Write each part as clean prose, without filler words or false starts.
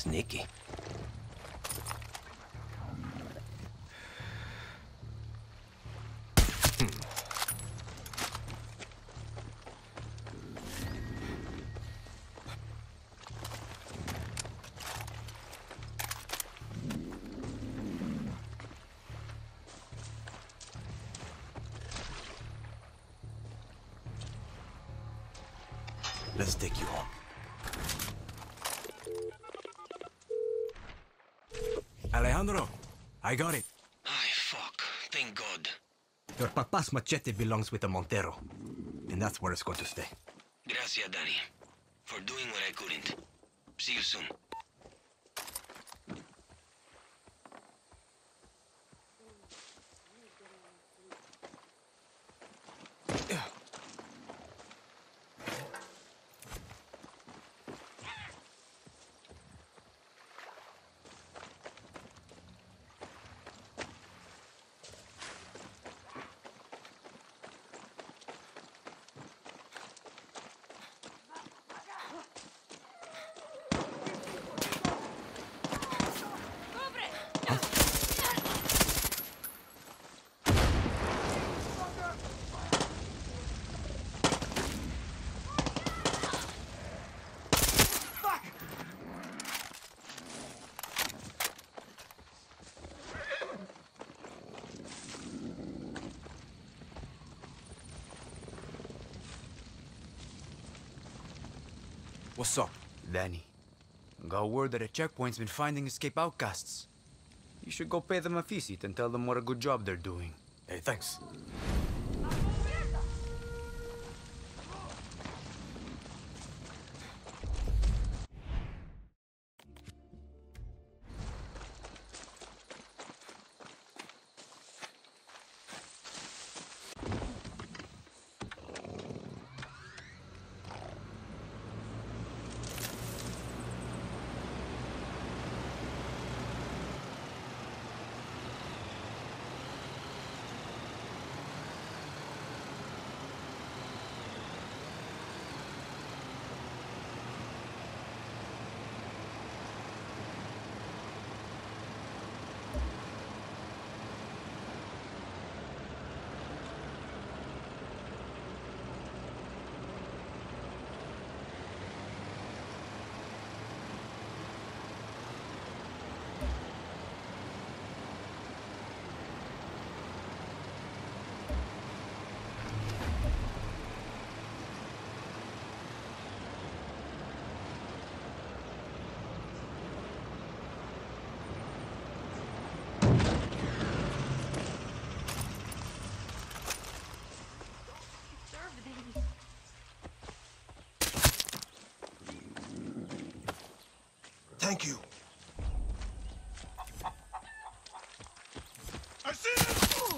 Sneaky. Let's take you home. Alejandro, I got it. Ay, fuck. Thank God. Your papa's machete belongs with the Montero, and that's where it's going to stay. Gracias, Danny. For doing what I couldn't. See you soon. What's up? Danny, got word that a checkpoint's been finding escape outcasts. You should go pay them a visit and tell them what a good job they're doing. Hey, thanks. Thank you. I see it!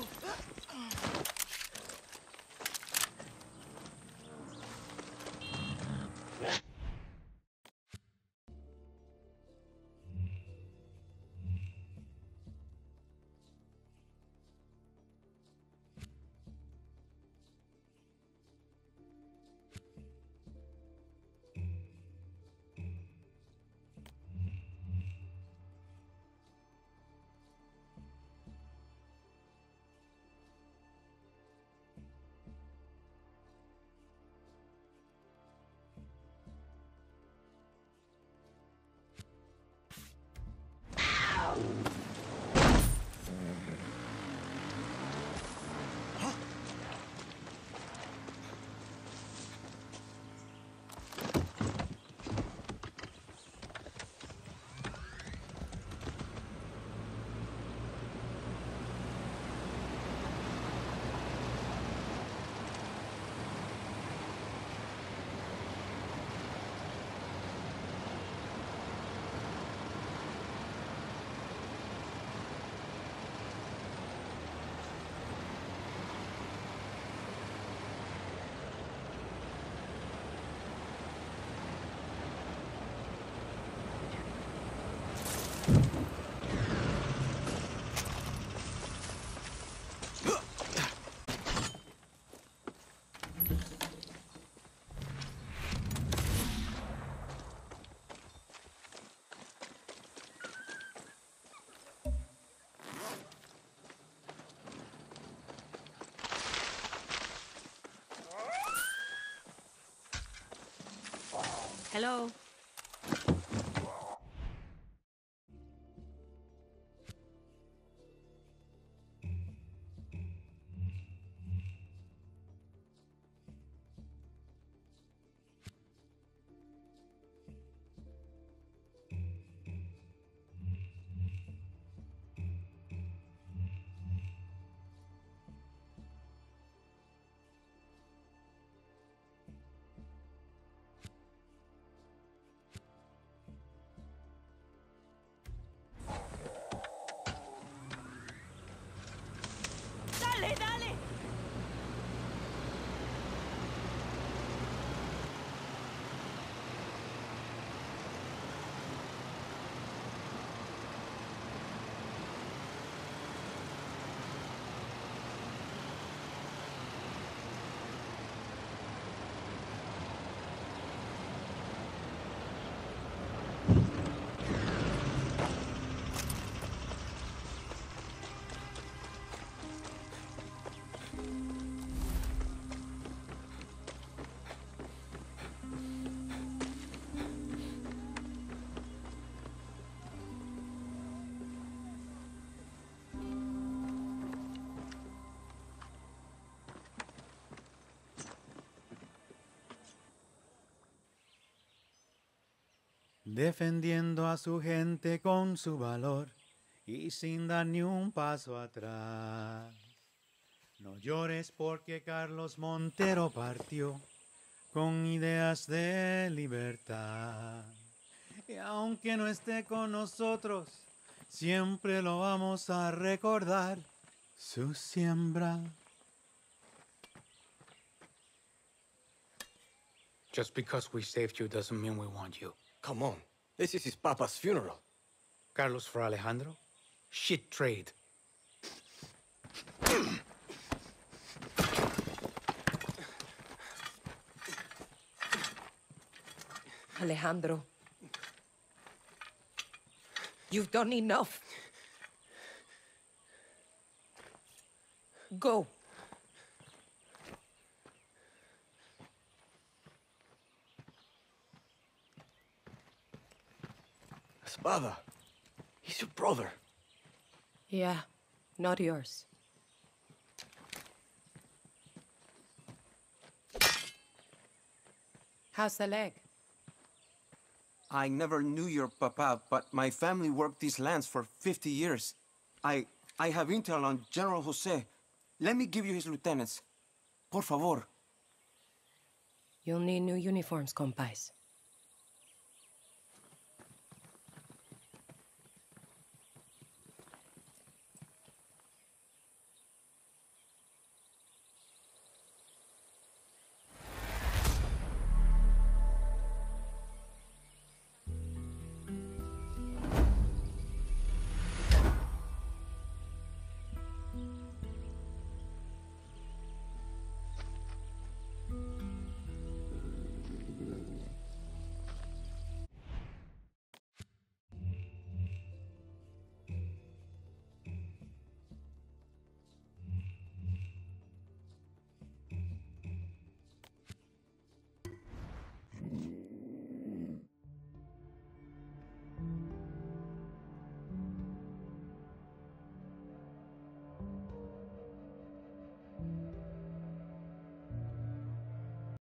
Hello. Dale, dale. Defendiendo a su gente con su valor y sin dar ni un paso atrás. No llores porque Carlos Montero partió con ideas de libertad. Y aunque no esté con nosotros, siempre lo vamos a recordar. Su siembra. Just because we saved you doesn't mean we want you. Come on. This is his papa's funeral. Carlos for Alejandro? Shit trade. Alejandro. You've done enough. Go. Espada. He's your brother. Yeah, not yours. How's the leg? I never knew your papa, but my family worked these lands for 50 years. I have intel on General Jose. Let me give you his lieutenants. Por favor. You'll need new uniforms, compais.